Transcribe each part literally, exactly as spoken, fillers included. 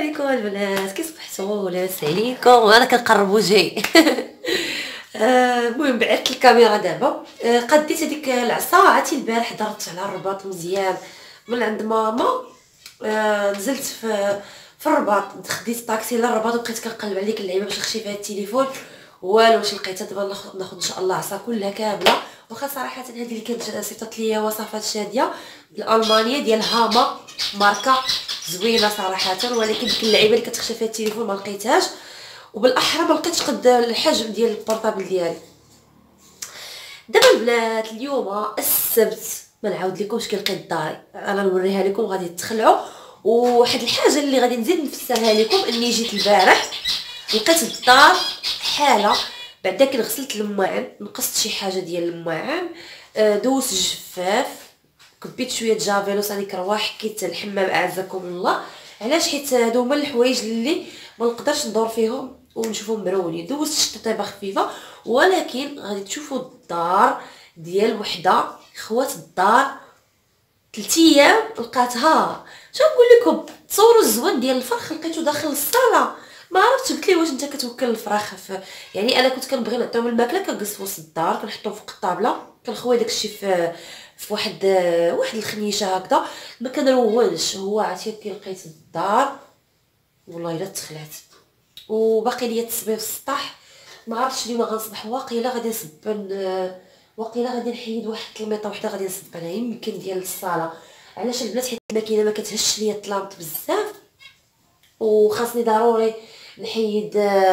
عليكم البنات، كي صبحتوا؟ لاباس عليكم؟ وانا كنقرب وجهي. المهم بعثت الكاميرا دابا. قديت هذيك العصا، عرفتي البارح درت على الرباط مزيان من عند ماما. نزلت في في الرباط، خديت طاكسي للرباط وبقيت كنقلب عليك اللعيبه باش نخشي فيها التليفون، والو واش لقيتها. دابا ناخذ ناخذ ان شاء الله عصا كلها كامله. واخا صراحه هذه اللي كانت صيفطت ليا وصفات شاديه بالالمانيه ديال هاما، ماركه زوينه صراحه، ولكن ديك اللعيبه اللي كتخشى فيها التليفون ما لقيتهاش، وبالاحرى ما لقيتش قد الحجم ديال البورطابل ديالي. دابا البنات اليوم السبت، ما نعاود لكمش كي لقيت داري، انا نوريها لكم غادي تخلعوا. وواحد الحاجه اللي غادي نزيد نفسرها لكم، اني جيت البارح لقيت الدار حاله بعدا كي غسلت الماعن، نقصت شي حاجه ديال الماعن، دوزت الجفاف، كبيت شويه جافيلو صاني رواح، حكيت الحمام اعزكم الله. علاش؟ حيت هادو هما الحوايج اللي ما نقدرش ندور فيهم ونشوفهم مرونين. دوزت شطيبه خفيفه، ولكن غادي تشوفوا الدار ديال وحده خوات الدار ثلاث ايام لقاتها. شنو نقول لكم؟ تصوروا الزوان ديال الفرخ لقيتو داخل الصاله، ما عرفتش. قلت ليه واش انت كتوكل الفراخ في، يعني انا كنت كنبغي نعطيهم الماكله كنجلس في وسط الدار كنحطهم فوق الطابله، كنخوي داكشي في في واحد واحد الخنيشه هكذا، ما كنروونش. هو عرفتي كي لقيت الدار والله الا تخلعت، وباقي ليا التصبيب في السطح. ما عرفتش اليوم غنصبح واقيلا غادي نصبن، واقيلا غادي نحيد واحد الميطه وحده غادي نصبنها يمكن ديال الصاله. علاش البنات؟ حيت الماكينه ما كتهش ليا الطلامط بزاف، وخاصني ضروري نحيد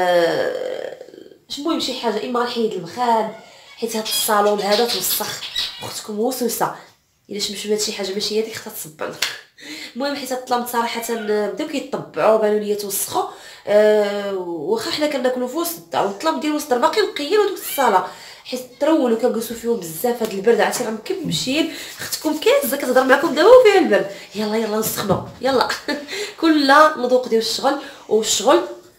المهم شي حاجه، اما نحيد المخاد حيت هاد الصالون هذا توسخ. اختكم وسوسه، الا شمشمات شي حاجه ماشي هذيك خصها تصبن. المهم حيت هاد الطلامط صراحه بداو كيطبعوا بانوا ليا توسخوا. أه واخا حنا كناكلوا في وسط الدار، والطلامط ديال وسط الدار باقي نقيين، ودوك الصاله حيت ترولوا كنجلسوا فيهم بزاف. هاد البرد عرفتي راه مكمشين. اختكم كازه كتهضر معكم دابا وفيها البرد، يلا يلا نسخنوا يلا. كل نذوق ديال الشغل، والشغل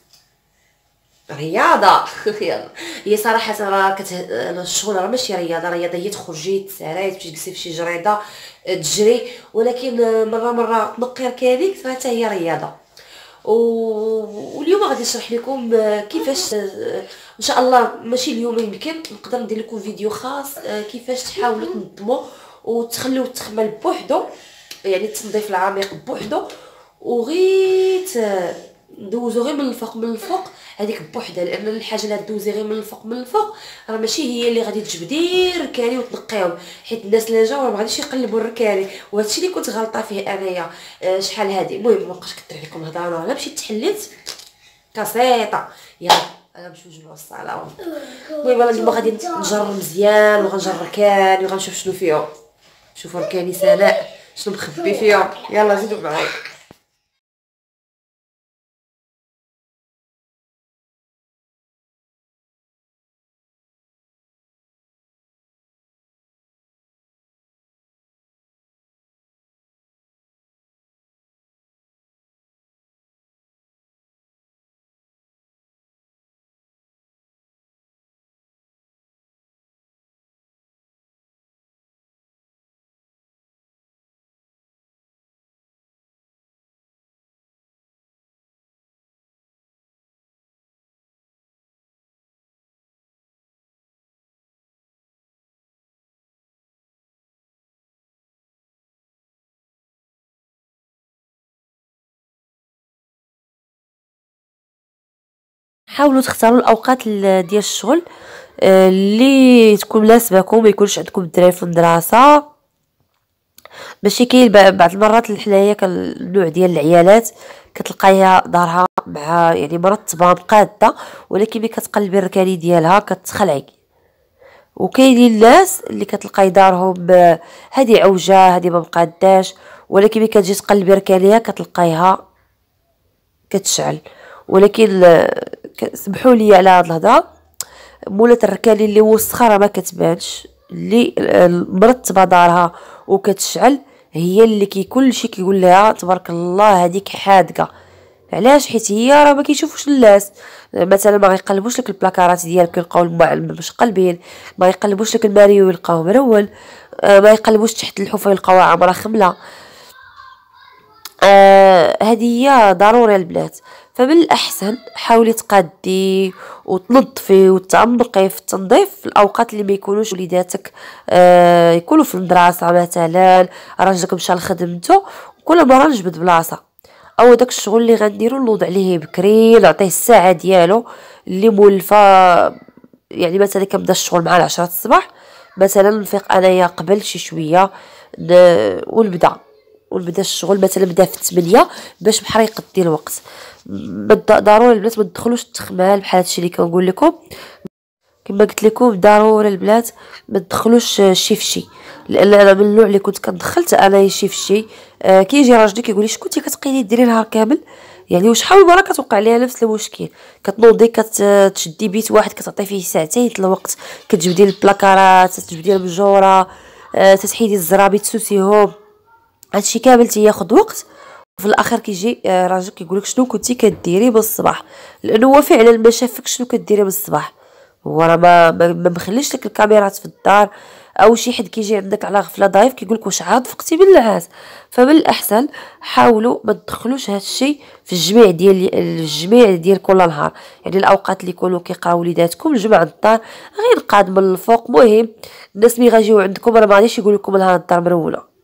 رياضه. يلا هي صراحه راه كت... الشغل راه ماشي رياضه، رياضه هي تخرجي تساراي تمشي تجلسي في شي جريده تجري، ولكن مره مره تنقي ركاليك حتى هي رياضه. و... واليوم غادي نشرح لكم كيفاش ان شاء الله، ماشي اليوم يمكن نقدر ندير لكم فيديو خاص كيفاش تحاولوا تنظموا وتخليو التخمل بوحدو، يعني التنظيف العميق بوحدو، وغير ندوزو غير من الفوق من الفوق هذيك بوحدها. لان الحاجه اللي دوزي غير من الفوق من الفوق راه ماشي هي اللي غادي تجبدي الركالي وتنقيهم، حيت الناس اللي جاو ما غاديش يقلبوا الركالي، وهذا الشيء اللي كنت غلطه فيه انايا أه شحال هذه. المهم مابقاش كثر عليكم الهضره، انا مشيت تحليت كاسيطه. يلا انا نمشيو نجبدوا الصاله. المهم انا اليوم غادي نجر مزيان وغنجر ركالي وغنشوف شنو فيهم. شوفوا ركالي سناء شنو مخبي فيهم. يلا زيدوا معايا. حاولوا تختاروا الاوقات ديال الشغل اللي تكون مناسباكم، ما يكونش عندكم الدراري في المدرسه. ماشي كاين بعض المرات حنايا كالنوع ديال العيالات كتلقايها دارها مع يعني مرتبه مقاده، ولكن ملي كتقلبي الركالي ديالها كتخلعي. وكاينين الناس اللي كتلقاي دارهم هذه عوجه هذه ما مقاداش، ولكن ملي كتجي تقلبي ركاليها كتلقايها كتشعل. ولكن سمحوا لي على هاد الهضره، مولات الركالي اللي وسخه راه ما كتبانش، اللي مرتبه دارها وكتشعل هي اللي كي كلشي كيقول لها تبارك الله هذيك حادقه. علاش؟ حيت هي راه ما كيشوفوش الناس، مثلا ما غيقلبوش لك البلاكارات ديالك يلقاو الماء مش قلبين، ما يقلبوش لك الماريو يلقاوه مرول، ما يقلبوش تحت الحفره يلقاوها عامره خمله. آه هذه هي ضروري البنات. فمن الاحسن حاولي تقادي وتنظفي وتعمقي في التنظيف في الاوقات اللي ما يكونوش وليداتك آه يكونوا في المدرسه، مثلا راجلك مشى لخدمته وكل مره نجبد بلاصه، او داك الشغل اللي غنديرو نوض عليه بكري، نعطيه الساعه ديالو اللي مولفه. يعني مثلا كنبدا الشغل مع العشرة الصباح، مثلا نفيق انايا قبل شي شويه ونبدا ونبدا الشغل، مثلا نبدا في الثمانية باش بحال يقضي الوقت. ضروري البنات ما تدخلوش التخمال بحال هادشي اللي كنقول لكم. كما قلت لكم ضروري البنات ما تدخلوش شي فشي، لان انا من النوع اللي كنت كندخلت انا شي فشي. آه كيجي راجلي كيقول لي شكون كنتي كتقيدي ديري نهار كامل؟ يعني وشحال مره كتوقع ليا نفس المشكل، كتنوضي كتشدي بيت واحد كتعطي فيه ساعتين الوقت، كتجبدي البلاكارات، تجبدي المجوره، آه تتحيدي الزرابي تسوسيهم، هادشي كامل تياخد وقت. في الاخر كيجي راجل كيقولك شنو كنتي كديري بالصباح، لانه هو فعلا ما شافك شنو كديري بالصباح. هو راه ما ما مخليش لك الكاميرات في الدار، او شي حد كيجي عندك على غفله ضايف كيقولك واش عاد فقتي من النعاس. فمن الاحسن حاولوا ما تدخلوش هذا الشيء في الجميع ديال الجميع ديال كل نهار. يعني الاوقات اللي يكونوا كيقراو وليداتكم الجمعه الدار غير قاد من الفوق. مهم الناس ملي غاجيو عندكم راه ما غاديش يقول لكم نهار الدار مرونه.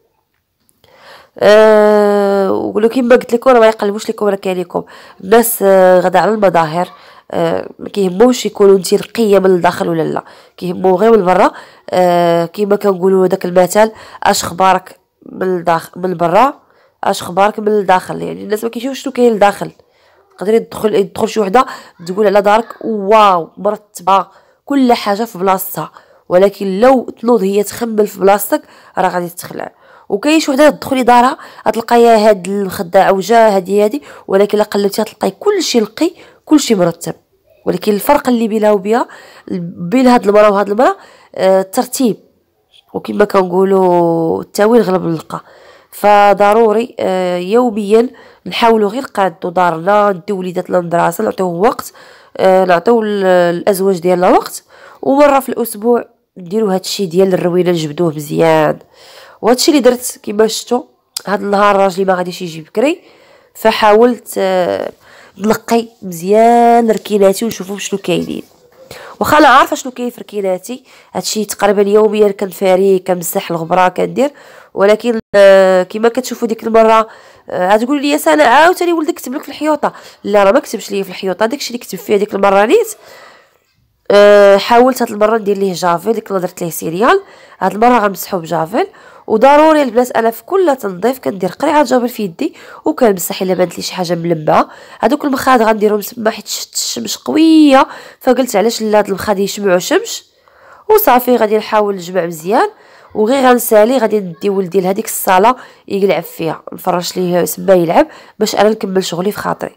أه وقولوا كيما قلت لكم راه ما يقلبوش لكم ركاليكم. الناس أه غدا على المظاهر، أه ما كيهموش يكونوا انت نقيه من الداخل ولا لا، كيهمو غير من برا. أه كيما كنقولوا داك المثل اش خبارك من الداخل من برا اش خبارك من الداخل. يعني الناس ما كيشوفوش شنو كاين لداخل. تقدري تدخل يدخل شي وحده تقول على دارك واو مرتبه كل حاجه في بلاصتها، ولكن لو تنوض هي تخمل في بلاصتك راه غادي تخلع. وكاين شي وحده تدخلي دارها غتلقايها هاد الخداعه وجا هادي هادي، ولكن لا قلبتيها تلقاي كلشي نقي كلشي مرتب. ولكن الفرق اللي بينها وبينها بين هاد المراه وهاد المراه آه الترتيب، وكما كنقولوا التاويل غلب اللقا. فضروري آه يوميا نحاولوا غير قادو دارنا، نديو وليداتنا للمدرسه، نعطيوهم وقت، آه نعطيو الازواج ديالنا وقت، ومره في الاسبوع نديروا هادشي ديال الروينه نجبدوه مزيان. وهادشي اللي درت كما شفتوا. هاد النهار راجلي ما غاديش يجي بكري، فحاولت آه نلقي مزيان ركيناتي ونشوفهم شنو كاينين. واخا انا عارفه شنو كاين في ركيناتي، هادشي تقريبا يوميا كنفاري كنمسح الغبره كندير، ولكن آه كما كتشوفوا ديك المره آه غتقولوا لي سنه عاوتاني ولدك كتب لك في الحيوطه. لا راه ما كتبش لي في الحيوطه، داكشي اللي كتب فيها ديك المره نيت. أه حاولت هاد المره ندير ليه جافيل، ديك المره درت ليه سيريال، هاد المره غنمسحو بجافيل. وضروري البنات انا في كل تنظيف كندير قرعه جافيل في يدي وكنمسح الا بانت لي شي حاجه ملمعه. هادوك المخاد غنديرهم مسمى حيت شفت الشمس قويه، فقلت علاش لا هاد المخاد يشمعوا شمس. وصافي غادي نحاول نجمع مزيان، وغير غنسالي غادي ندي ولدي لهاديك الصاله يلعب فيها، نفرش ليه سما يلعب باش انا نكمل شغلي في خاطري.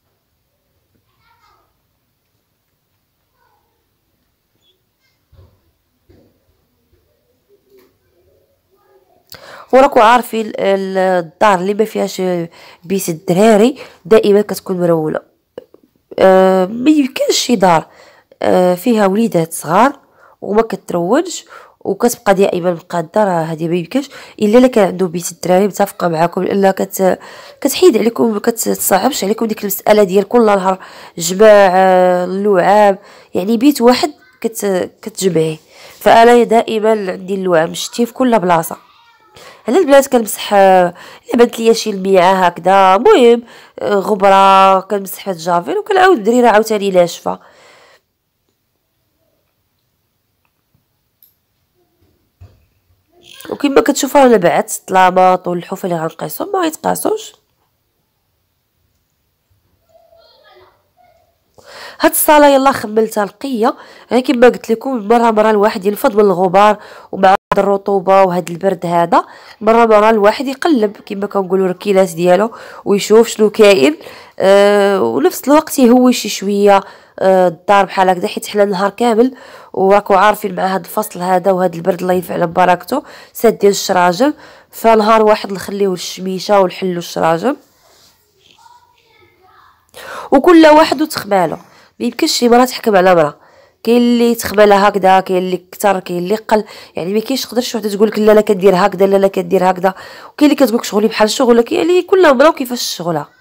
وراكو عارفين الدار اللي ما فيهاش بيت الدراري دائما كتكون مرونه. أه ما يمكنش شي دار أه فيها وليدات صغار وما كتروجش وكتبقى دائما مقاده، راه هذه ما يمكنش الا الا كان عنده بيت الدراري. متفقه معكم لان كت كتحيد عليكم ما كتصعبش عليكم ديك المساله ديال كل نهار جماع اللعاب. يعني بيت واحد كت كتجمعيه. فانا دائما عندي اللعاب مشتي في كل بلاصه. على البنات كنمسح الا بانت ليا شي لميعه هكذا، المهم غبره كنمسح فيها الجافيل وكنعاود الدريره عاوتاني ناشفه. وكما كتشوفوا انا بعت الطلاماط والحفه اللي غنقيسهم ما يتقاسوش. هاد الصاله يلا خملتها نقيه، غير كما قلت لكم مره مره الواحد ينفض من الغبار ومع الرطوبه وهاد البرد هذا، مره مره الواحد يقلب كما كنقولوا الركيلات ديالو ويشوف شنو كاين. أه ونفس الوقت يهوي شي شويه أه الدار بحال هكذا، حيت حنا نهار كامل وراكو عارفين مع هاد الفصل هذا وهاد البرد الله ينفع على بركته سادين الشراجم. فنهار واحد نخليوه الشميشه ونحلوا الشراجم، وكل واحد وتخمالو. ما يمكنش شي مرة تحكم على مرة. كاين اللي تخبلها هكذا، كاين اللي كثر، كاين اللي قل، يعني ما كاينش تقدرش وحده تقول لك لا لا كدير هكذا لا لا كدير هكذا. وكاين اللي كتقول لك شغلي بحال شغلك، يعني كل مرا وكيفاش شغلها.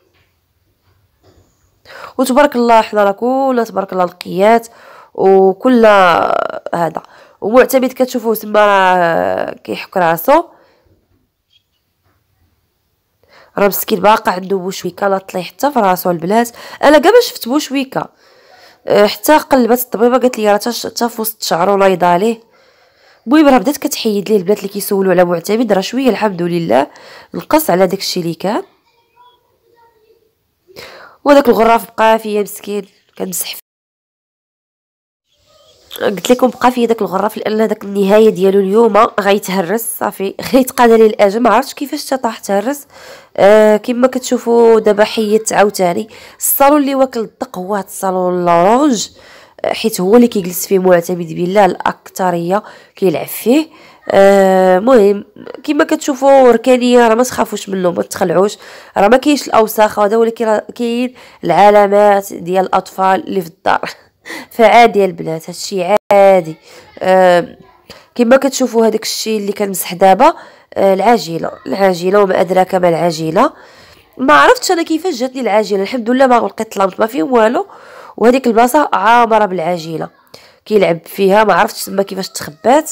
وتبارك الله حنا راه كلها تبارك الله لقيات وكل هذا. ومعتمد كتشوفوه تما راه كيحك راسو، راه مسكين باقا عنده بوشويكه لا طلي حتى في راسو البنات. انا كاع ما شفت بوشويكه، حتى قلبت الطبيبه قالت لي راه حتى في وسط شعرو نايضه عليه. المهم راه بدات كتحيد ليه البنات اللي كيسولوا على معتمد، راه شويه الحمد لله نقص على داكشي اللي كان. وداك الغراف بقى فيا مسكين كنمسح فيه. قلت لكم بقى فيا داك الغراف لان داك النهايه ديالو اليوم غيتهرس صافي غيتقاد لي الاجل. ما عرفتش كيفاش طاح تهرس. آه كما كتشوفوا دابا حيدت عاوتاني. الصالون اللي واكل الدق هو هاد الصالون لورانج، حيت هو اللي كيجلس فيه معتمد بالله الاكثريه كيلعب فيه. المهم آه كما كتشوفوا ركانيه راه ما تخافوش منه ما تخلعوش، راه ما كاينش الاوساخ هذا، ولكن كاين العلامات ديال الاطفال اللي في الدار. فعادي البنات هادشي عادي. آه كما كتشوفوا هذاك الشيء اللي كنمسح دابا آه العجينه العجينه وما ادراك ما العجينه. ما عرفتش انا كيفاش جاتني العجينه، الحمد لله ما لقيت لامط ما فيهم والو، وهذيك البلاصه عامره بالعجينه كيلعب فيها. ما عرفتش تما كيفاش تخبات.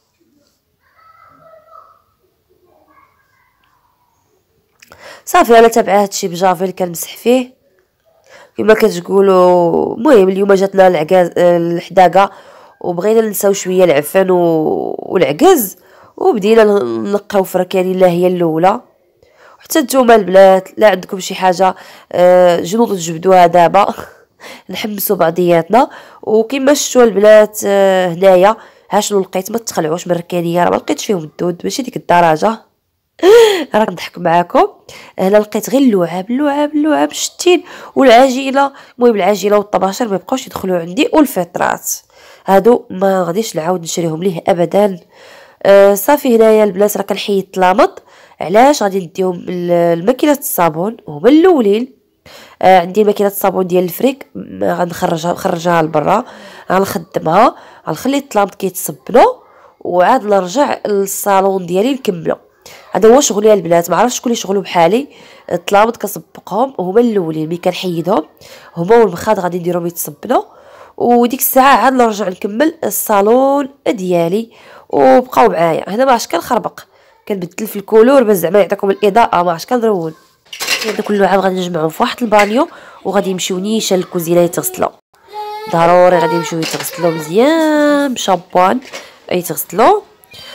صافي انا تابعه هادشي بجافيل كنمسح فيه كما كتقولوا. المهم اليوم جاتنا العكاز الحداقه وبغينا ننساو شويه العفان والعكز، وبدينا نلقاو في ركاني الله هي الاولى. حتى نتوما البنات لا عندكم شي حاجه جنود تجبدوها دابا نحمسوا بعضياتنا. وكما شفتوا البنات هنايا ها شنو لقيت، ما تخلعوش من الركانيه راه ما لقيتش فيهم الدود ماشي ديك الدرجه. راه نضحك معاكم. هنا لقيت غير اللعاب اللعاب اللعاب شتين والعجينه. المهم العجينه والطباشر ما يبقاوش يدخلوا عندي، والفطرات هادو ما غاديش نعاود نشريهم ليه ابدا. آه صافي هنايا البنات راه كنحيد الطلامط. علاش غادي نديهم الماكينه الصابون هما الاولين. آه عندي ماكينه الصابون ديال الفريك غنخرجها نخرجها لبرا غنخدمها غنخلي الطلامط كيتصبنوا وعاد نرجع للصالون ديالي نكملو. هذا هو شغلي البنات. ما عرفتش شكون اللي شغلو بحالي. الطلامط كنصبقهم هما الاولين ملي كنحيدهم هما والمخاد غادي نديرهم يتصبنوا، وديك الساعه عاد نرجع نكمل الصالون ديالي. وبقاو معايا هنا ما عرفتش كنخربق كنبدل في الكولور باش زعما يعطيكم الاضاءه ما عرفتش كنرون. هذا كله عاد غادي نجمعهم في واحد البانيو وغادي يمشيو نيشان للكوزينه يتغسلوا. ضروري غادي يمشيو يتغسلوا مزيان بشامبوان يتغسلوا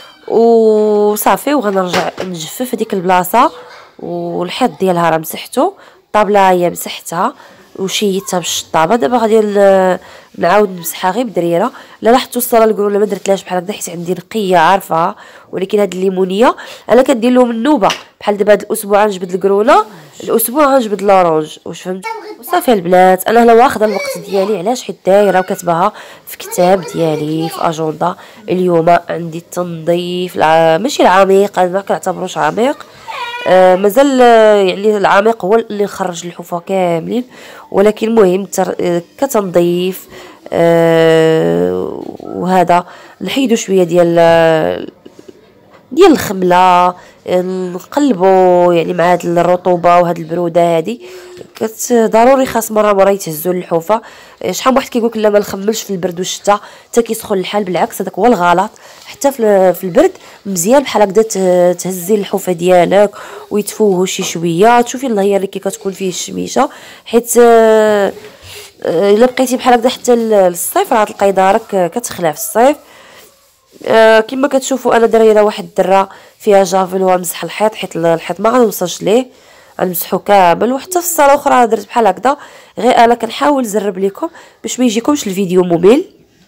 وصافي. وغنرجع نجفف هذيك البلاصه والحيط ديالها راه مسحته، الطابله هي مسحتها وشيتها بالشطابه. دابا غادي نعاود نمسحها غير بدريره. لا لاحظتوا الصاله الكروله ما درتلاش بحال هكذا حيت عندي نقيه عارفه، ولكن هاد الليمونيه انا كندير لهم النوبه. بحال دابا هاد الاسبوع غنجبد الكروله، الاسبوع غنجبد لورانج واش فهمت. وصافي البنات انا هلا واخده الوقت ديالي علاش حيت دايره وكاتباها في كتاب ديالي في اجنده. اليوم عندي التنظيف الع... ماشي العميق انا ما كنعتبروش عميق. آه مازال يعني العميق هو اللي نخرج الحفره كاملين، ولكن المهم تر... كتنظيف. آه وهذا نحيدو شويه ديال ديال الخمله نقلبوا يعني مع هاد الرطوبه وهاد البروده هادي كت ضروري خاص مره مره يتهزوا للحوفه. شحال من واحد كيقول لك لا ما نخملش في البرد والشتاء حتى كيسخن الحال، بالعكس هذاك هو الغلط. حتى في البرد مزيان بحال هكذا تهزي الحوفه ديالك ويتفوهوا شي شويه. تشوفي الله هي اللي كي كتكون فيه الشميشه، حيت الا بقيتي بحال هكذا حتى الصيف راه تلقاي دارك كتخلع في الصيف. آه كما كتشوفوا انا دايره واحد الدره فيها جافيل ومسح الحيط حيت الحيط ما غنوصلش ليه غنمسحو كامل. وحتى في الصاله اخرى درت بحال هكذا، غير انا كنحاول نزرب لكم باش ما يجيكمش الفيديو ممل.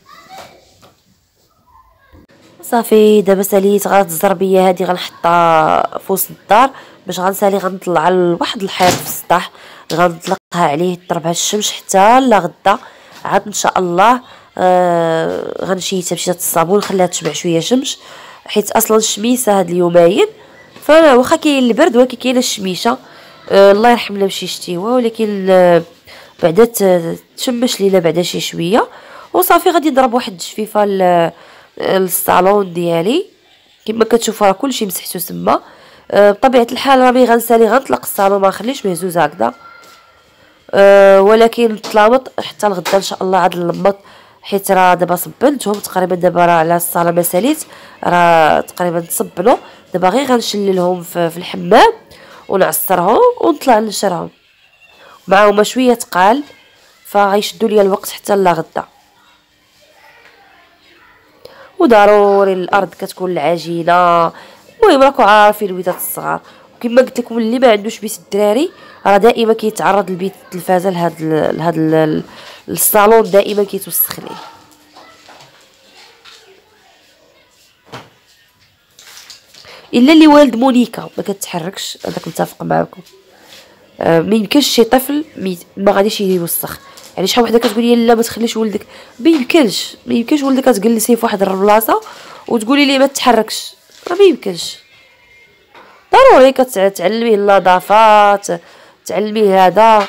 صافي دابا ساليت غاد الزربيه هذه غنحطها في وسط الدار باش غنسالي غنطلع لواحد الحيط في السطح غنطلقها عليه تربع الشمس حتى لغدا. عاد ان شاء الله آه غنشيتها بشويه الصابون نخليها تشبع شويه شمس، حيت اصلا الشميسه هاد اليومين فانا واخا كاين البرد ولكن كاينه الشميشه. آه الله يرحمنا بشي شتيوه، ولكن آه بعدا تشمش لينا بعدا شي شويه. وصافي غادي نضرب واحد الجفيفه للصالون ديالي. كما كتشوفوا راه كلشي مسحتو تما. أه بطبيعه الحال راني غنسالي غنطلق الصالون، ما نخليش مهزوز هكذا. أه ولكن تلامط حتى الغدا ان شاء الله عاد نلمط، حيت راه دابا صبنتهم تقريبا. دابا راه على الصاله ما ساليت، راه تقريبا تصبنوا. دابا غير غنشللهم في, في الحمام ونعصرهم ونطلع نشرهم معاهم شويه تقال، فغيشدوا لي الوقت حتى لغدا. وضروري الارض كتكون العجينه. المهم راكم عارفين الوليدات الصغار، وكما قلت لكم اللي ما عندوش بيت الدراري راه دائما كيتعرض لبيت التلفازه لهاد لهاد الصالون، دائما كيتوسخ ليه. الا اللي والد مونيكا ما كتحركش، هذاك متفق معكم. آه ما يمكنش شي طفل ما غاديش يوسخ. يعني شحال وحده كتقول لي لا ما تخليش ولدك، ما يمكنش ما يمكنش ولدك تجلسيه في واحد البلاصه وتقولي لي ما تحركش، راه ما يمكنش. ضروري كتعلميه النظافه، تعلميه هذا.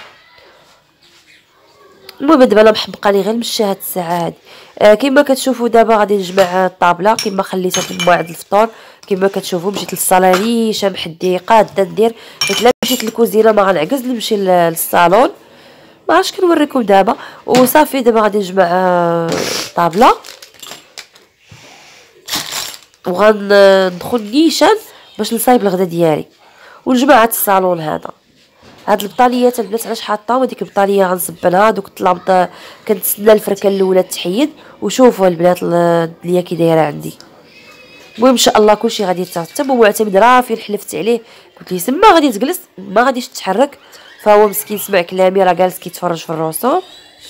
المهم دابا انا محمقاني غير نمشي هاد الساعه هادي. آه كما كتشوفوا دابا غادي نجمع الطابله كما خليتها في موعد الفطور. كما كتشوفوا مشيت للصاله نيشان محدي قاده ندير، حيت لا مشيت للكوزينه ما غنعكز نمشي للصالون. ما عرفتش كنوريكم دابا. وصافي دابا غادي نجمع الطابله وغندخل نيشان باش نصايب الغدا ديالي ونجمع هاد الصالون هذا. هاد البطاليات البنات علاش حاطاهم؟ هذيك البطاليه غنصبنها، دوك الطلامط كنتسنى الفركه الاولى تحيد. وشوفوا البنات اللي كي دايره عندي. المهم ان شاء الله كلشي غادي يترتب. ومعتمد راه فين حلفت عليه قلت ليه سما غادي تجلس ما غاديش تتحرك، فهو مسكين سمع كلامي راه جالس كيتفرج في الرسوم.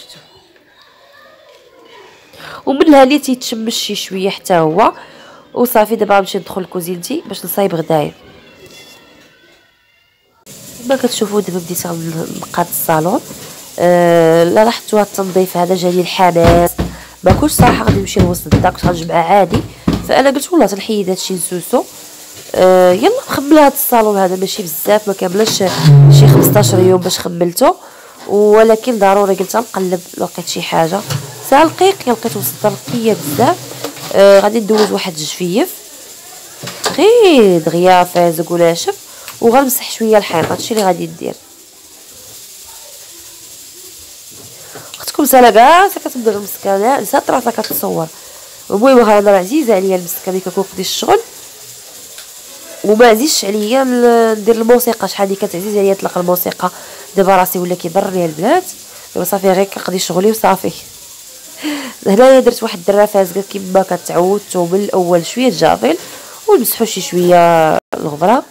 ومنها اللي تيتشمش شي شويه حتى هو. وصافي دابا غنمشي ندخل لكوزينتي باش نصايب غدايا. كما كتشوفوا دابا بديت نقاد الصالون. أه لا لاحظتوا التنظيف هذا جاني الحماس. ما كنتش صراحه غادي نمشي لوسط الدار، كنت غنجمع عادي. فانا قلت والله تنحيد هادشي نسوسو. أه يلا نخمل هذا الصالون هذا ماشي بزاف، ما كاملاش شي خمسطاش يوم باش خملته، ولكن ضروري قلت نقلب لقيت شي حاجه. ساعه لقيت لقيت وسط رقيه بزاف. أه غادي ندوز واحد الجفيف غير دغيا فازق ولا شف، وغنمسح شويه الحيط. هادشي اللي غادي ندير. اختكم سالا كاع كتبدا المسكانه نسات راسها كتصور. المهم انا راه عزيزه عليا المسكه ملي كنكون قدي الشغل، وما عزيزش عليا ندير الموسيقى. شحال هادي كتعزيز عليا نطلق الموسيقى. دابا راسي ولا كيضرني البنات. دابا صافي غير كنقضي شغلي وصافي. هنايا درت واحد الدره فازقه كما كتعودت من الاول، شويه جافيل ونمسحوا شي شويه الغبره.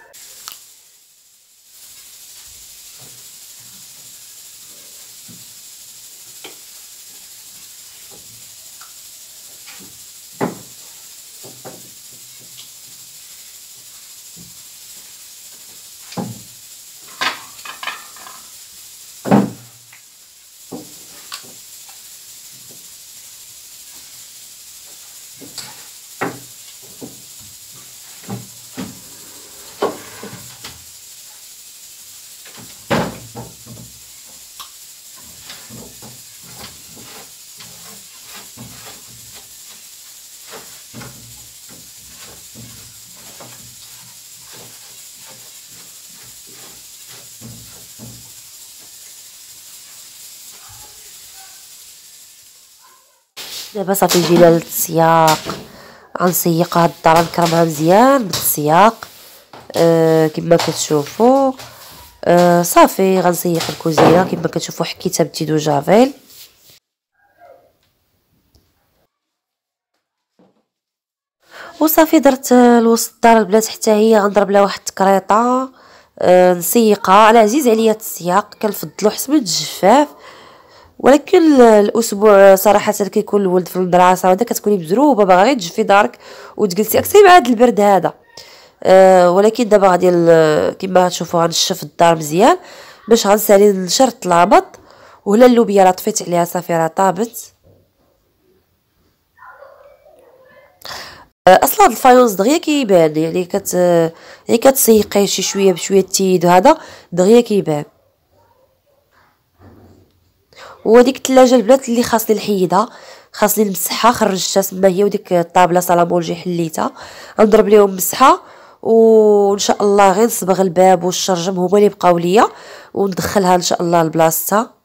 دابا صافي جينا للسياق. غنسيق هاد الدار نكرمها مزيان بالسياق. أه كما كتشوفوا. أه صافي غنسيق الكوزينه كما كتشوفوا حكيتها بتيدو جافيل. وصافي درت الوسط الدار البنات حتى هي غنضرب لها واحد التكريطه. أه نسيقها. انا عزيز عليا السياق كنفضلو حسب الجفاف، ولكن الاسبوع صراحه كيكون الولد في المدرسه وهذا كتكوني مزروبه باغا غير تجفي دارك وتجلسي اكثر مع هذا البرد هذا. أه ولكن دابا غادي كما تشوفوا غنشف الدار مزيان باش غنسالي نشر الطلابط. وهلا اللوبيا راه طفيت عليها صافي راه طابت. أه اصلا الفايونس دغيا كيبان، يعني كت يعني كتسيقيه شي شويه بشويه تيد وهذا دغيا كيبان. وديك الثلاجه البنات اللي خاصني نحيدها، خاصني نمسحها، خرجتها تما هي وديك الطابله سالامونجي حليتها، غنضرب ليهم مسحه، وان شاء الله غير نصبغ الباب والشرجم هما اللي بقاو ليا، وندخلها ان شاء الله لبلاصتها.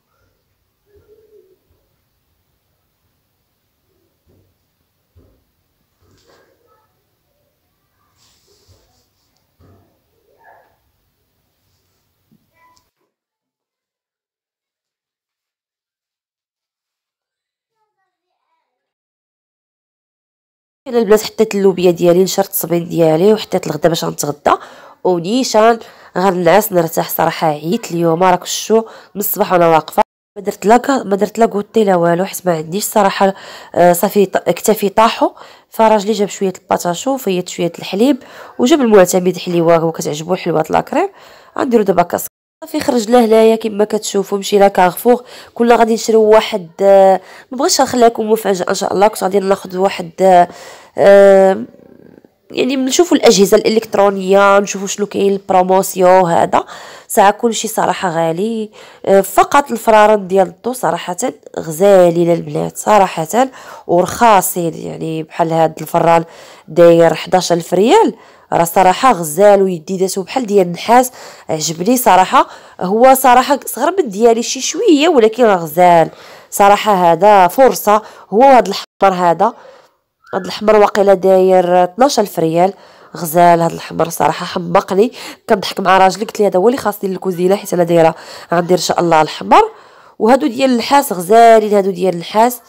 انا البنات حطيت اللوبيا ديالي، نشرت الصبين ديالي وحطيت الغدا باش غنتغدى، ونيشان غنعس نرتاح. صراحه عييت اليوم، راك شتو من الصباح وانا واقفه، ما درت لا ما درت لا كوتي لا والو، حيت ما عنديش صراحه. آه صافي كتافي طاحو، فراجلي جاب شويه الباتاشو، فيت شويه الحليب، وجاب المعتمد حليوه، هو كتعجبو حلوات لاكريم. غنديرو دابا كاس صافي. خرجنا هنايا كما كتشوفوا، مشينا كارفور، كنا غادي نشريو واحد آه ما بغيتش نخليها لكم مفاجاه ان شاء الله، كنت غادي ناخذ واحد آه آه يعني نشوفوا الاجهزه الالكترونيه، نشوفوا شنو كاين البروموسيون. هذا ساعه كلشي صراحه غالي. آه فقط الفرارن ديال الضو صراحه غزالين البنات صراحه، ورخاصين، يعني بحال هاد الفران داير حداش ألف ريال، راه صراحه غزال، ويدي داتو بحال ديال النحاس، عجبني صراحه. هو صراحه صغر من ديالي شي شويه، ولكن غزال صراحه. هذا فرصه. هو هذا الاحمر، هذا هاد الاحمر واقيلا داير اثناش ألف ريال، غزال هاد الاحمر صراحه. حمقني، كنضحك مع راجلي قلت لي هذا هو اللي خاصني للكوزينه، حيت انا دايره غندير ان شاء الله الاحمر. وهادو ديال النحاس غزالين، هادو ديال النحاس،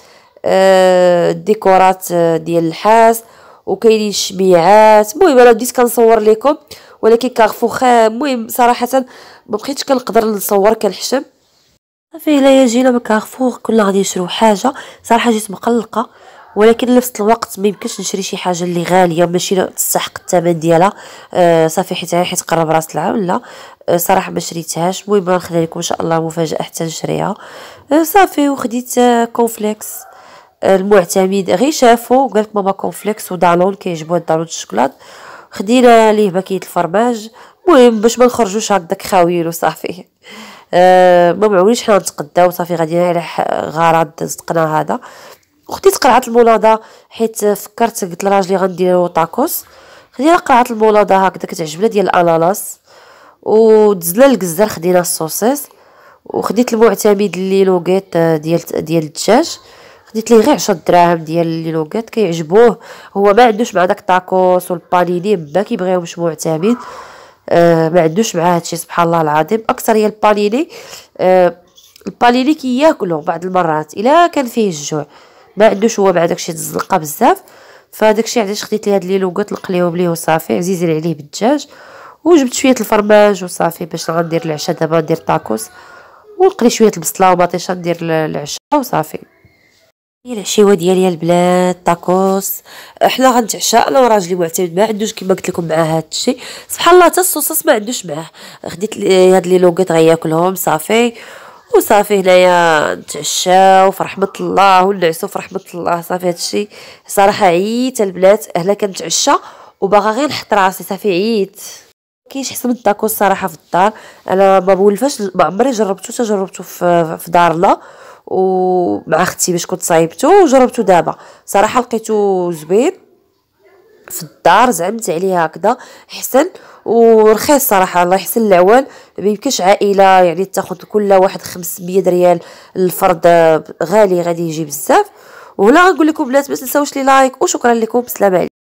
آه الديكورات ديال النحاس، وكاينين الشميعات. المهم انا بديت كنصور لكم، ولكن كارفور خام. المهم صراحه ما بقيتش كنقدر نصور، كنحشم. صافي هنايا جينا من كارفور، كنا غادي نشريو حاجه. صراحه جيت مقلقه، ولكن نفس الوقت ما يمكنش نشري شي حاجه اللي غاليه ماشي تستحق الثمن ديالها. آه صافي حيت حيت قرب راس العام، لا آه صراحه ما شريتهاش. المهم نخلي لكم ان شاء الله مفاجاه حتى نشريها. آه صافي. وخديت آه كونفليكس آه المعتمد، غير شافو قالك ماما كونفليكس ودالون، كيعجبو هاد دالون الشوكولات، خدينا ليه باكيه الفرماج. المهم باش ما نخرجوش هكداك خاويين وصافي. آه ما معوليش حنا نتقداو صافي، غاديين على غرض صدقنا هذا. وخديت قرعه المولاده، حيت فكرت قلت لراجلي غنديرو طاكوس. خدينا قرعه المولاده هكذا كتعجبنا ديال الاناناس، ودزنا الكزر، خدينا الصوصيص، وخديت المعتمد اللي لوغيت ديال ديال الدجاج، خديت ليه غير عشرة دراهم ديال اللي لوغيت، كيعجبوه. هو ما عندوش مع داك الطاكوس والبانيني، ما كيبغيهمش معتمد. آه ما عندوش مع هادشي سبحان الله العظيم. اكثر هي البانيني. آه البانيني كياكلو بعض المرات الا كان فيه الجوع، ما عندوش هو مع داكشي الزلقه بزاف. فداكشي علاش خديت لي هاد لي لوغوت نقليهم ليه وصافي، عزيزين عليه بالدجاج. وجبت شويه الفرماج وصافي باش غندير العشاء. دابا ندير طاكوس، ونقلي شويه البصله ومطيشه ندير العشاء وصافي. هي العشيوه ديالي البنات طاكوس. حنا غنتعشى انا وراجلي معتمد، ما عندوش كما قلت لكم مع هاد الشيء سبحان الله، حتى الصوصاص ما عندوش معاه. خديت هاد لي لوغوت غياكلهم صافي، وصافي هنايا نتعشاو في رحمه الله ونعسو في رحمه الله. صافي هادشي صراحه عييت البنات، هنا كنتعشى وباغا غير نحط راسي، صافي عييت. كاينش احسن من الطاكوس صراحه في الدار. انا ما بولفاش، ما عمري جربته، حتى جربته في في دارنا ومع اختي باش كنت صايبته، وجربته دابا صراحه لقيته زوين في الدار، زعمت عليه هكذا حسن ورخيص صراحه. الله يحسن العوان. ما يمكنش عائله يعني تاخذ كل واحد خمسمية ريال الفرد، غالي غادي يجي بزاف. وهنا غنقول لكم بنات ما تنساوش لي لايك، وشكرا لكم، بسلامه عليكم.